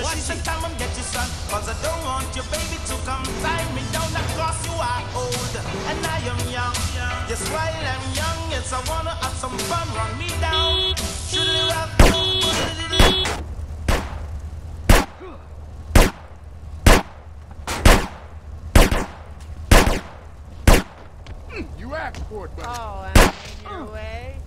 Watch the time and get your son, cause I don't want your baby to come tie me down. Cause you are old and I am young. Yes, while I'm young, yes, I wanna have some fun. Run me down. Should rock. You asked for it, buddy. Oh, I'm in your way.